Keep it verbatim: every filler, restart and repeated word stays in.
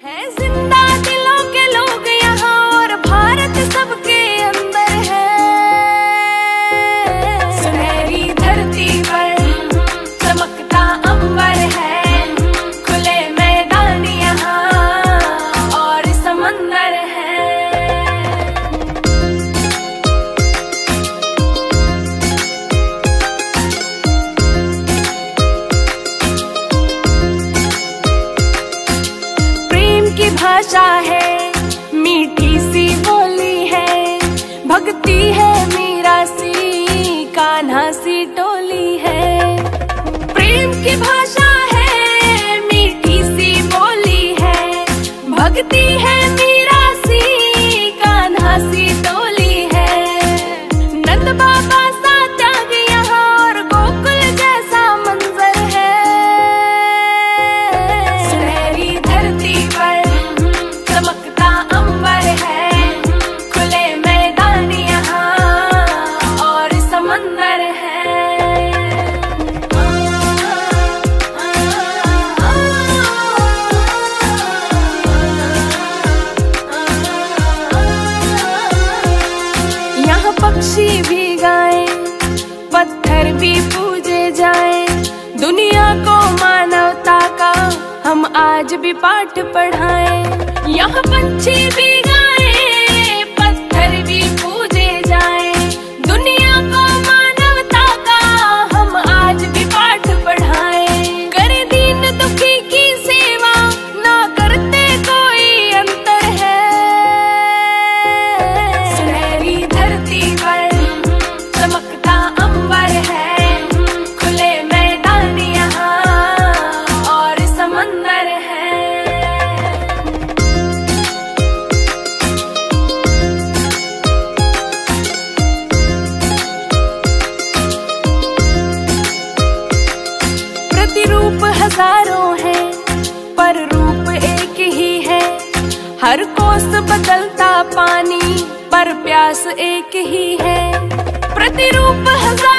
है जिंदा दिलों के लोग यहाँ और भारत सबके अंदर है। सुनहरी धरती पर चमकता अंबर है, खुले मैदान यहाँ और समंदर है। प्रेम की भाषा है, मीठी सी बोली है, भक्ति है मीरा सी, कान्हा सी टोली है। प्रेम की भाषा है, मीठी सी बोली है, भक्ति है मीरा सी, कान्हा सी टोली है। नंद बाबा सा त्याग यहाँ और गोकुल जैसा मंजर है। सुनहरी धरती पर चमकता अंबर है, खुले मैदान यहाँ और समंदर है। यहाँ पक्षी भी गाएं, पत्थर भी पूजे जाएं, दुनिया को मानवता का हम आज भी पाठ पढ़ाएं। यहाँ पंछी भी गाएं, पत्थर भी पूजे जाएं, दुनिया को मानवता का हम आज भी पाठ पढ़ाएं। करे दीन दुखी की सेवा, ना करते कोई अंतर है। सुनहरी धरती पर चमकता अंबर है, खुले मैदान यहाँ और समंदर है। प्रतिरूप हजारों हैं पर रूप एक ही है, हर कोस बदलता पानी पर प्यास एक ही है। प्रतिरूप हजारों